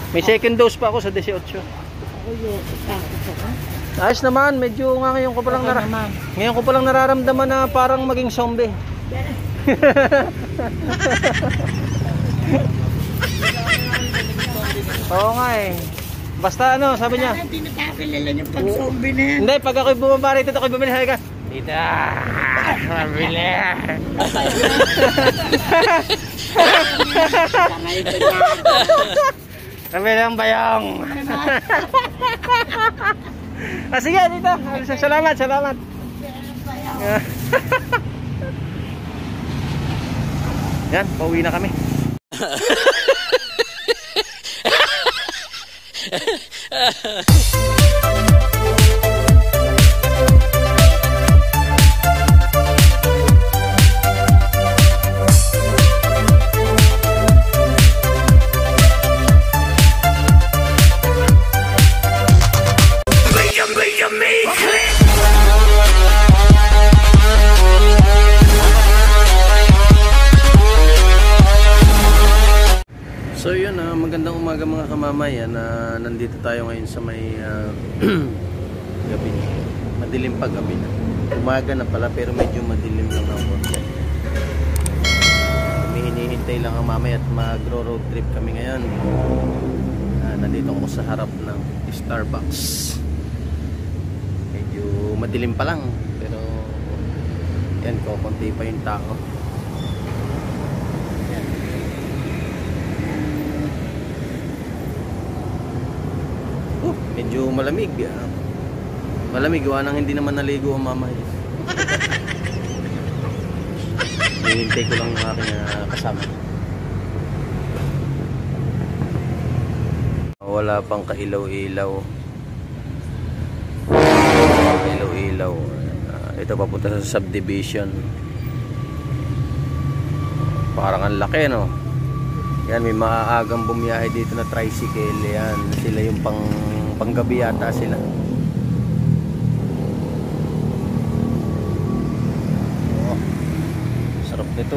May second dose pa ako sa 18. Ako yun, takot ako. Ayos naman, medyo nga ngayon ko palang nararamdaman na parang maging zombie. Oo nga eh. Basta ano, sabi niya. Hindi nakakilala yung pag-zombie na yan. Hindi, pag ako'y bumaba rito, ako'y bumili. Halika. Tita, mabili. Kami lang bayong. Sige, dito. Salamat. Yan, pauwi na kami. So yun, magandang umaga mga kamamayan. Nandito tayo ngayon sa may gabi. Madilim pa gabi na. Umaga na pala pero medyo madilim lang ng konti. Kami hinihintay lang ang mamaya at magro-road trip kami ngayon. Nandito ako sa harap ng Starbucks. Medyo madilim pa lang pero yan, konti pa yung tao. Medyo malamig. Malamig, gawa nang hindi naman naligo ang mama. Hihintay ko lang ang aking kasama. Wala pang kailaw-ilaw. Kailaw-ilaw. Ito papunta sa subdivision. Parang ang laki, no? Yan, may maagang bumiyahe dito na tricycle. Yan, sila yung panggabi yata sila. Oh, sarap nito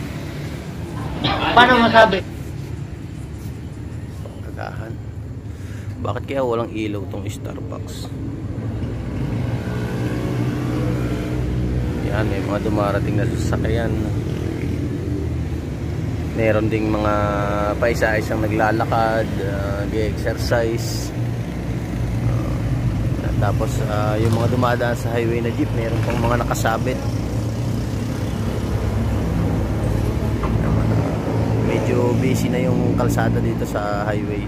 Paano masabi? Pangkagahan. Bakit kaya walang ilaw tong Starbucks? Yan, may mga dumarating na sasakyan. Meron ding mga paisa-isang naglalakad, nag-exercise. Tapos yung mga dumadaan sa highway na jeep, meron pang mga nakasabit. Medyo busy na yung kalsada dito sa highway.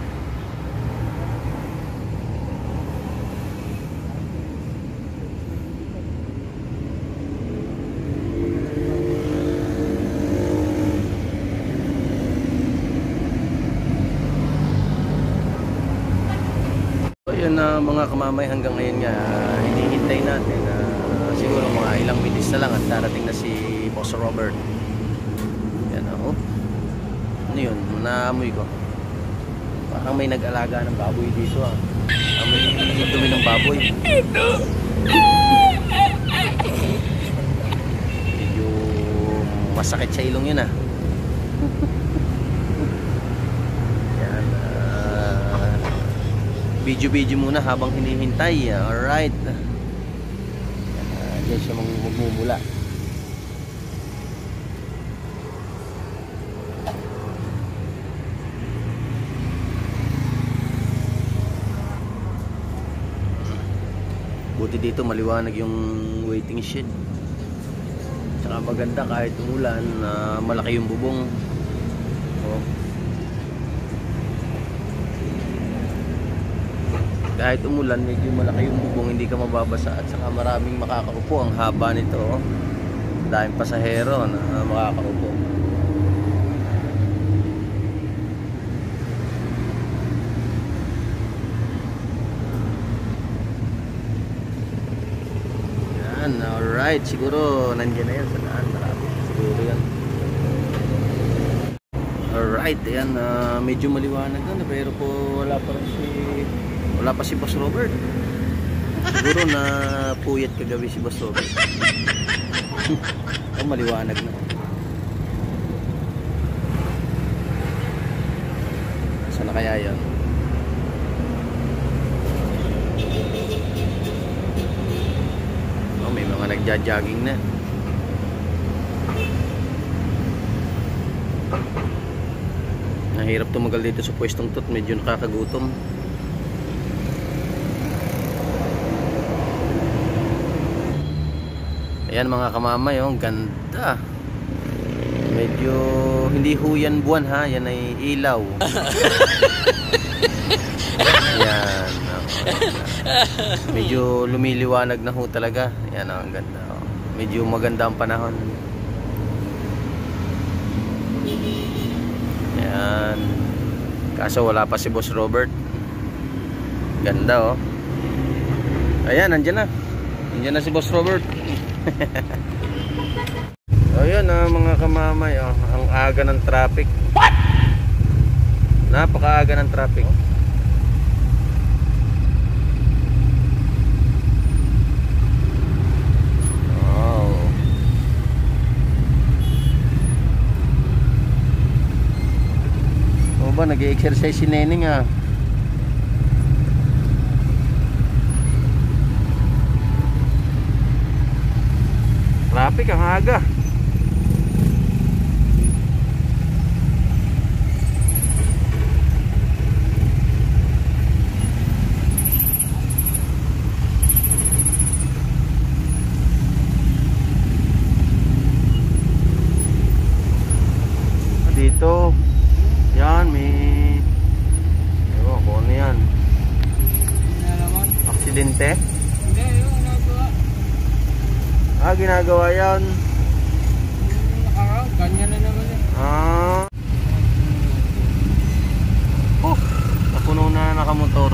Yun mga kamamay, hanggang ngayon nga hinihintay natin siguro mga ilang minutes na lang at darating na si Boss Robert. Yan ano yun, naamoy ko parang may nag-alaga ng baboy dito amoy yung dumi ng baboy. Medyo masakit sa ilong yun Video muna habang hinihintay. Alright. Diyan siya magmumula. Buti dito maliwanag yung waiting shed. Tsaka maganda kahit umulan, malaki yung bubong. Kahit umulan, medyo malaki yung bubong, hindi ka mababasa at saka maraming makakaupo. Ang haba nito, daming pasahero na makakaupo. Yan, alright, siguro nandiyan na yan sa daan, marami siguro yan. Alright, ayan, medyo maliwanag na pero po wala pa si Boss Robert. Siguro na puyat kagabi si Boss Robert. Maliwanag na. Sa na kaya yon? Oh, may mga nagja-jogging na. Nahirap tumagal dito sa pwestong to, medyo nakakagutom. Ayan mga kamamay, oh, ganda. Medyo hindi huyan buwan ha, yan ay ilaw. Ayan, medyo lumiliwanag na ho talaga. Ayan, ang ganda. Oh. Medyo maganda ang panahon. Ayan. Kaso wala pa si Boss Robert. Ganda oh. Ayan, nandyan na. Nandyan na si Boss Robert. So yun mga kamamay, oh, ang aga ng traffic. What? Napakaaga ng traffic. Wow. O ba, nag-exercise si Neneng ah. Traffic ang aga. Dito yan may ewan ko ano yan, aksidente. Hindi, yung nagawa. Ginagawa yan. Nakaraw, ganyan na naman eh. Napuno na nakamotor.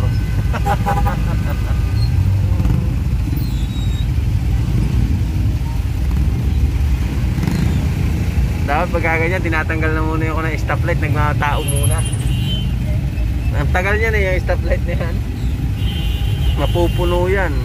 Dapat pagkaganyan, tinatanggal na muna ako ng stoplight, nagmatao muna. Ang tagal niya na yung stoplight na yan. Mapupuno yan.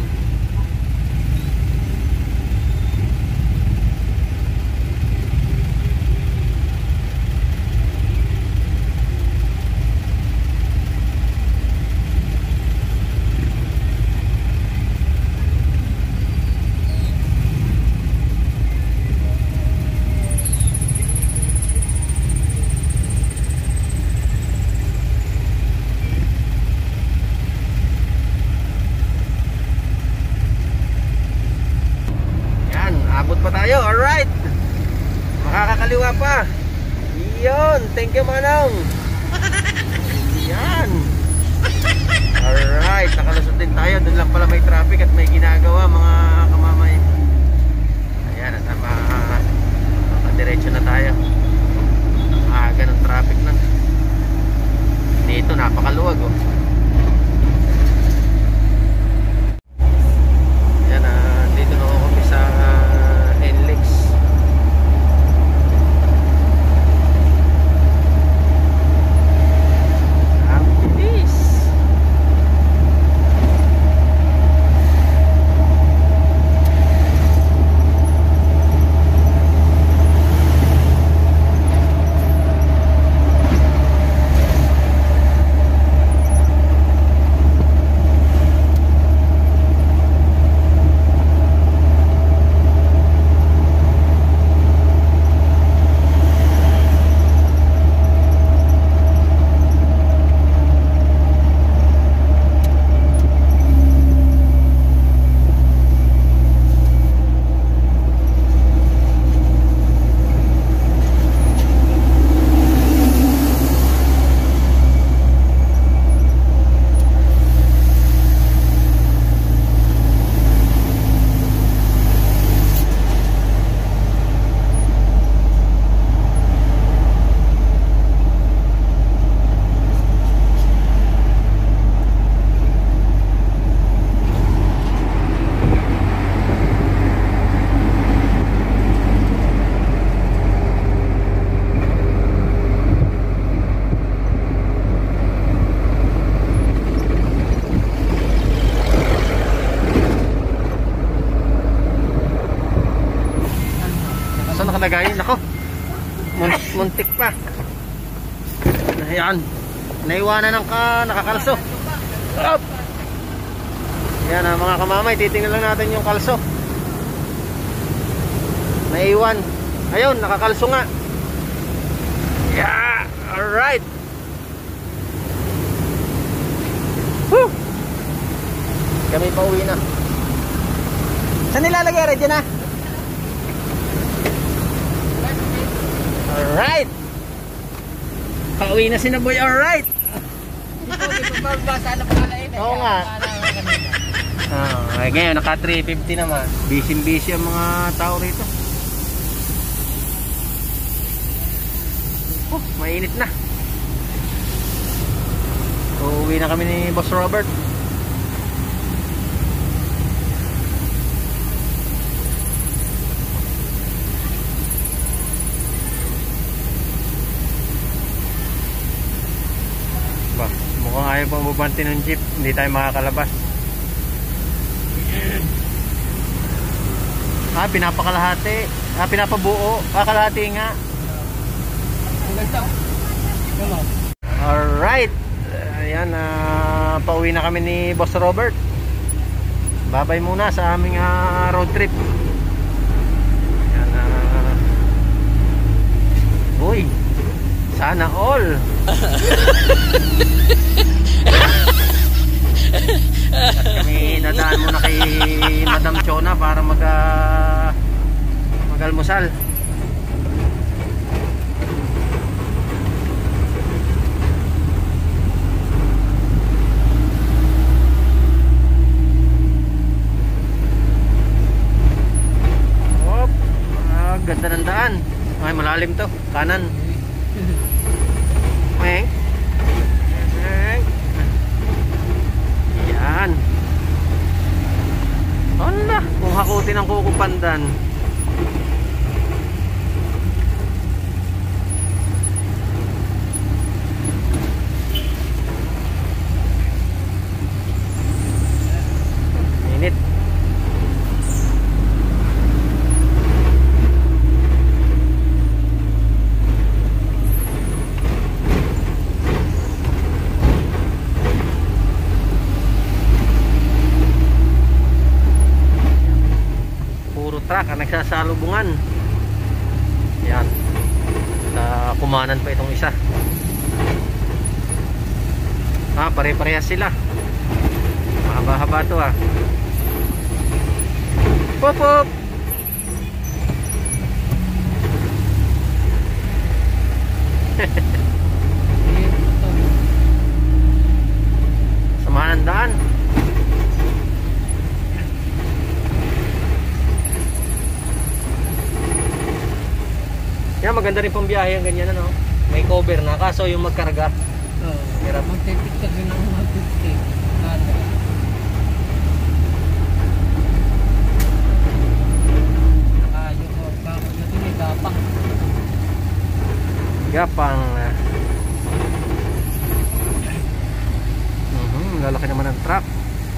Abot pa tayo, alright. Makakakaliwa pa. Iyon, thank you Manong. Yan. Alright, nakalusot din tayo. Doon lang pala may traffic at may ginagawa mga kamamay. Ayan, at makadiretso na tayo. Aga ng traffic lang. Dito napakaluwag oh. Yan, dito na ako sa NLEX. Ang bilis. Nakalagay, nako. Muntik pa. Ayan. Naiwanan ng nakakalso. Up! Yan mga kamamay, titingnan lang natin yung kalso. Naiwan. Ayun, nakakalso nga. Yeah! Alright! Woo! Kami pa uwi na. Saan nilalagay? Ready na? Alright! Pauwi na si Naboy. Alright! Oo nga. Ay, ngayon naka 350 naman. Busy ang mga tao rito. Oh, mainit na. Uuwi na kami ni Boss Robert. Mukhang ayaw pang bubanti ng jeep. Hindi tayo makakalabas. Pinapakalahati. Pinapabuo. Kalahati nga. Alright. Ayan, pauwi na kami ni Boss Robert. Babay muna sa aming road trip. Ayan, uy, sana all. At kami dadaan muna kay Madam Chona para mag-almusal. Ganda ng daan. Ay, malalim to. Kanan. Meng. Yan. Hala, kung hakutin ang kukupandan. Init. Truck ang nagsasalubungan. Yan. Kumanan pa itong isa. Pare-parehas sila. Mahaba-haba to Pop pop. Samahan ang daan. Yan, maganda rin pong biyahe ang ganyan, ano? May cover na, kaso yung magkarga. Hirap. Magtitip ka rin ang magtitip. Yung bakod na din, may gapang. Gapang. Lalaki naman ang truck.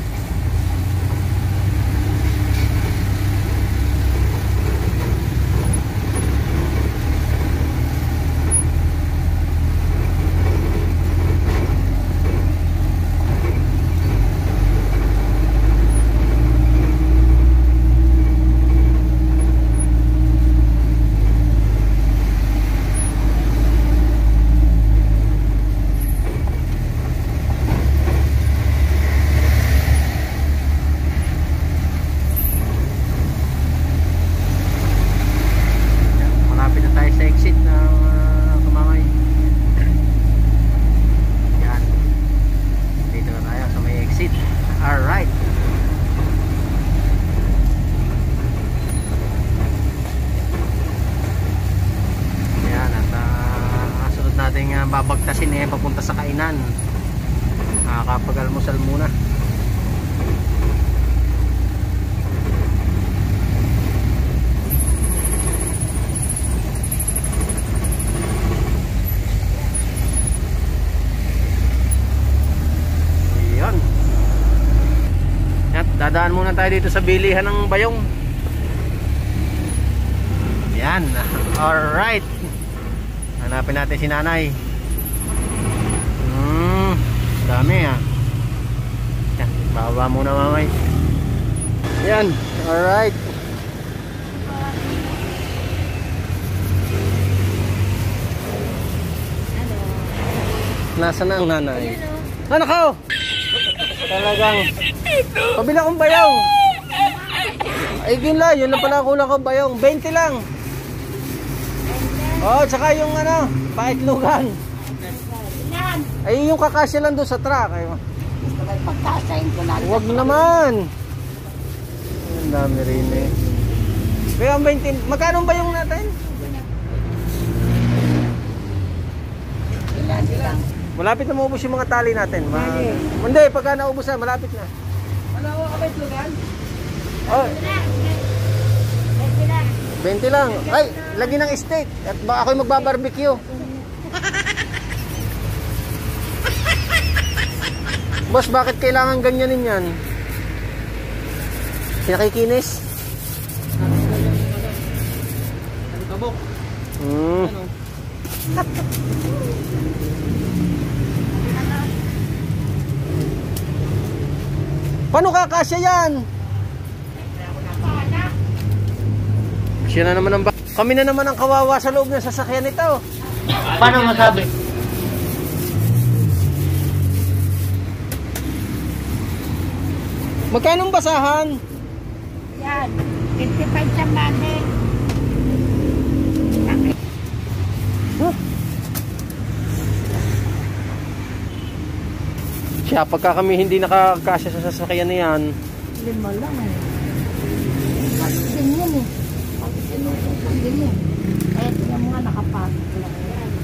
Babagtasin papunta sa kainan. Nakakapag-almusal muna. Ayan. Dadaan muna tayo dito sa bilihan ng bayong. Yan. Alright. Hanapin natin si nanay. Baba muna mamay. Yan, alright. Nasaan na ang nanay? Ano ka? Talagang pabila kong bayong. Ay ginla, yun lang pala kulang ko bayong. 20 lang. Oh, tsaka yung ano, paitlugan. Ay yung kakasya lang doon sa truck. Ay, Pagkasain ko lang. huwag naman. Ang dami rin eh. Kaya ang 20, magkano ba yung natin? Ilan. Malapit na maubos yung mga tali natin. Hindi, pagka naubos na, malapit na. Ano ako ka ba itlugan? Oh, 20 lang. Ay, lagi ng steak. At baka ako'y magbabarbecue. Boss, bakit kailangan ganyanin yan? Pinakikinis? Ano kabok? Hmm. Ano? Paano kakasya yan? Siya na naman ang kami na naman ang kawawa sa loob ng sasakyan nito. Paano masabi? Magkano ang basahan? Yan. 55 sa mani. Huh? Siya, pagka kami hindi nakakasya sa sasakyan na yan. 5 lang eh. Pagkasin yan eh. Pagkasin yan. Kaya tingnan mo nga nakapasok lang.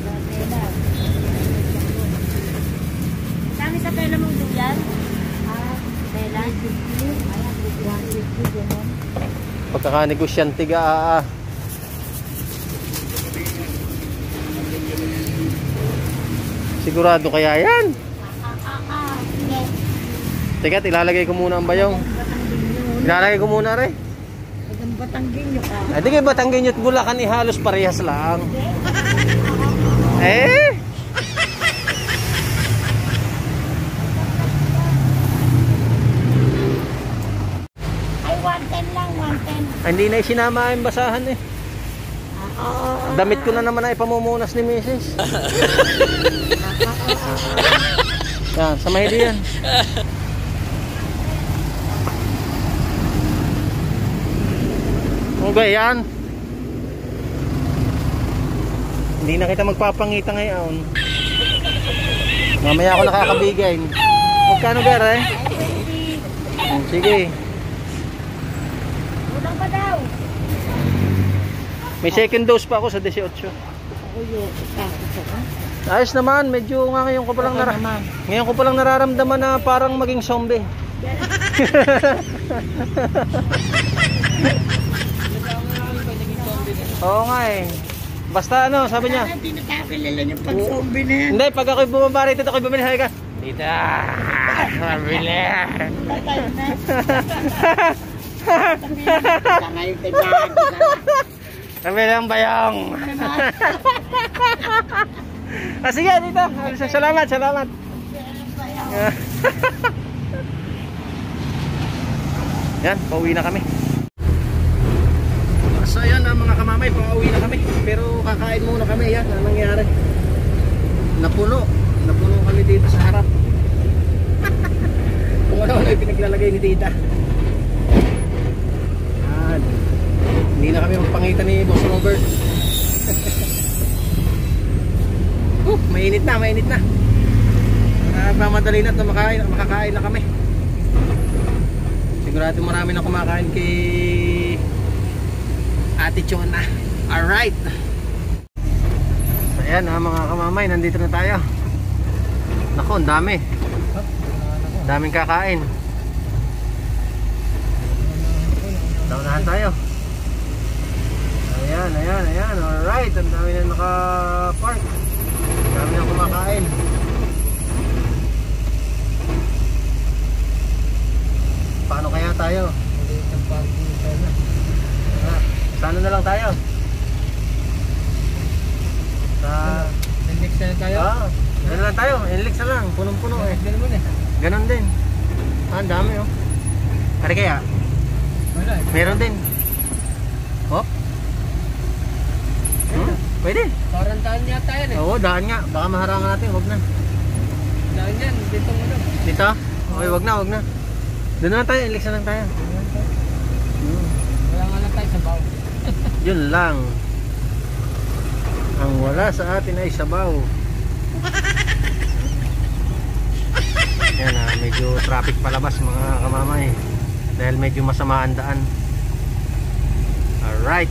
Dami sa pela mong dugyan? Pela? Ayan, 150 gano'n. Pagkakanegosyante ga. Sigurado kaya yan? Sige. Teka, ilalagay ko muna ang bayong. Ilalagay ko muna rin. Itong Batanggin nyo ka. Ay, di kayo Batanggin at Bulacan halos parehas lang. Eh? Ay, 110 lang, 110. Ay, hindi na isinama yung basahan eh. Damit ko na naman na ipamumunas ni Mrs. Yan, sa mahili yan. Okay, yan. Hindi na kita magpapangita ngayon. Mamaya ako nakakabigay. Magkano gara eh? Sige. Udang pa daw. May second dose pa ako sa 18. Ako yung tapos ako. Ayos naman, medyo nga ngayon ko palang ngayon ko palang nararamdaman na parang maging zombie. Oo nga eh. Basta ano, sabi niya. Hindi nakakilala yung pag-zombie na yan. Hindi, pag ako'y bumaba rito, ako'y bumili. Sabi ka, Tita, mabili. Patay na. Ngayon tignan. Mabili ang bayong. Ah, sige, dito. Salamat, salamat. Yan, pauwi na kami. So yan mga kamamay, pauwi na kami. Pero kakain muna kami. Yan, ang nangyari. Napuno kami dito sa harap. Kung ano yung pinaglalagay ni Tita. Yan. Hindi na kami magpangita ni Boss Robert. Mainit na. Mamadali na at makakain na kami. Sigurado marami na kumakain kay Ate Chona. Alright. So ayan mga kamamay, nandito na tayo. Naku, ang dami. Daming kakain. Daunahan tayo. Ayan. Alright, ang dami na naka-park. Dami na kumakain. Paano kaya tayo? Sana na lang tayo. Sa Index na tayo? Ganun lang tayo. Inlix na lang. Punong-puno eh. Ganun mo eh. Ganon din. Ah, ang dami oh. Kaya kaya? Wala eh. Meron din. Oh? Pwede. Parang daan yata yan eh. Oo, daan nga. Baka maharangan natin. Huwag na. Daan yan. Dito mo na. Dito? Okay, wag na, wag na. Doon na lang tayo. Inlex na lang tayo. Wala nga lang tayo sa baw. Yun lang. Ang wala sa atin ay sabaw. Yan medyo traffic palabas mga kamamay. Dahil medyo masama ang daan. Alright.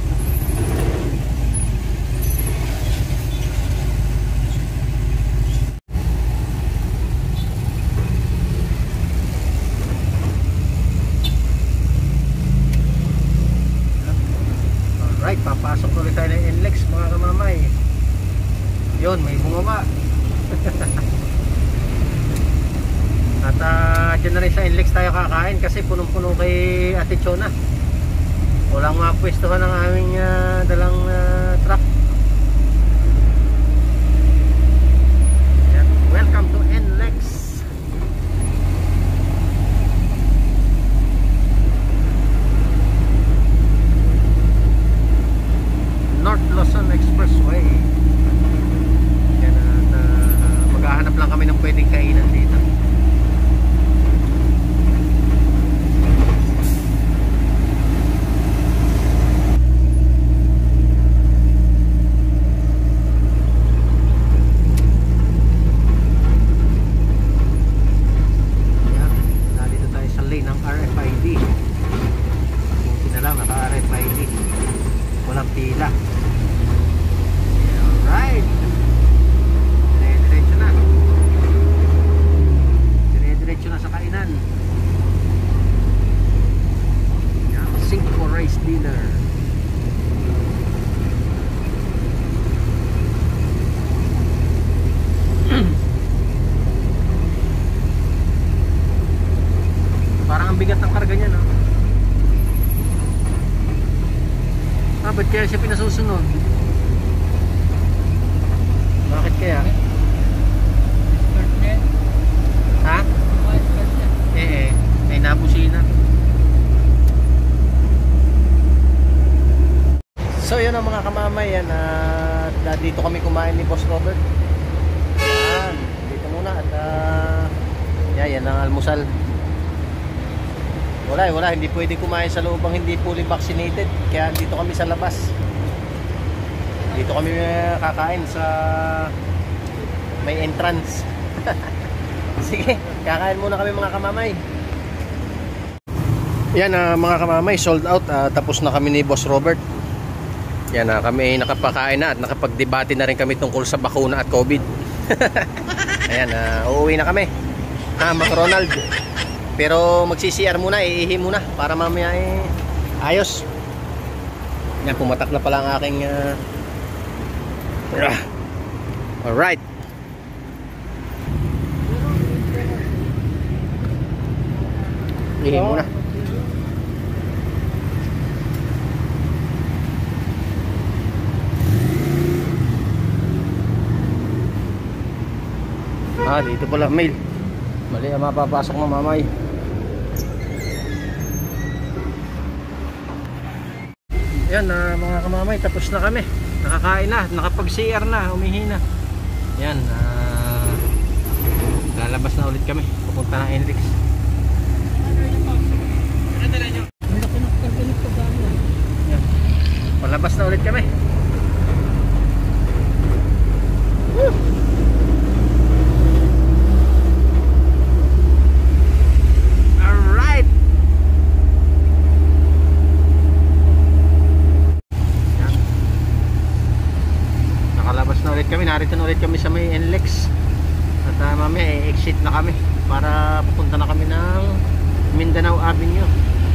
Alright, papasok ulit tayo ng NLEX mga kamamay. Yun, may bumaba. At dyan na rin sa NLEX tayo kakain kasi punong-puno kay Ate Chona. Walang mapwestuhan ng aming dalang truck. Yan. Welcome to NLEX. North Luzon Expressway. Yan, maghahanap lang kami ng pwedeng kainan dito. Yan, nandito tayo sa lane ng RFID. Buti na lang naka-RFID. Walang pila. Alright. Dire-diretso na. Dire-diretso na sa kainan. Yan, 5 rice dinner. Parang ang bigat ng karga niya, no? Ah, ba't kaya siya pinasusunod? Bakit kaya? Skirt niya. Ha? Mga skirt niya. May nabusina. So yun ang mga kamamay yan. Dito kami kumain ni Boss Robert. Yan, dito muna. At yan ang almusal. Wala, hindi pwede kumain sa loob ang hindi fully vaccinated. Kaya dito kami sa labas. Dito kami kakain sa may entrance. Sige, kakain muna kami mga kamamay. Yan mga kamamay, sold out. Tapos na kami ni Boss Robert. Yan kami nakapakain na at nakapagdebate na rin kami tungkol sa bakuna at COVID. Ayan, uuwi na kami. Mang Ronald. Pero magsi-CR muna, iihi muna para mamaya ayos. Yan, pumatak na pala ang aking alright. Ihi muna. Dito pala mail. Mali ang mapapasok ng mamay. Yan mga kamamay, tapos na kami. Nakakain na, nakapag-CR na, umihi na. Yan, lalabas na ulit kami. Pupunta ng NLEX. Yan, palabas na ulit kami. Woo! Kami narito na ulit kami sa may NLEX at mamaya exit na kami para pupunta na kami ng Mindanao Avenue.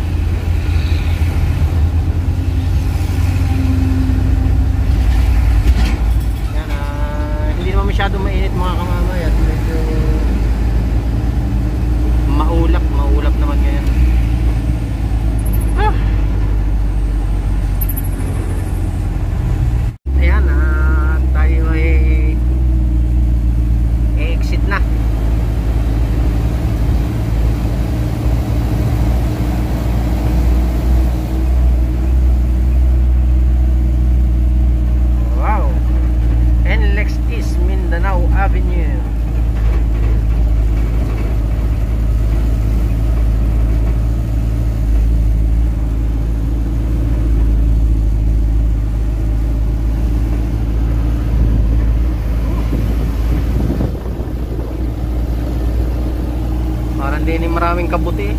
Yan, hindi naman masyadong mainit mga kamamay at medyo maulap naman ngayon. Ayan, tayo ay exit na. maraming kabuti.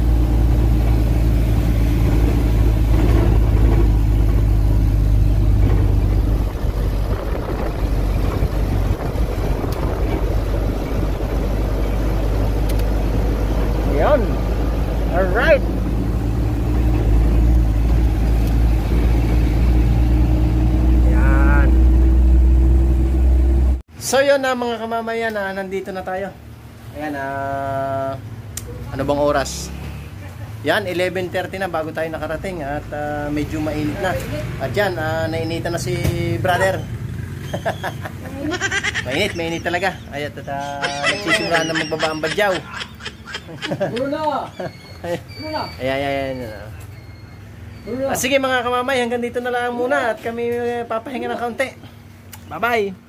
Yan. Alright. Yan. So yun na mga kamamayan, nandito na tayo. Ayan, ano bang oras? Yan, 11:30 na bago tayo nakarating at medyo mainit na. At yan, nainitan na si brother. Mainit talaga. Ayat, at nagsisimula na magbaba ang badyaw. Ayan. Sige mga kamamay, hanggang dito na lang muna at kami papahinga ng kaunti. Bye-bye!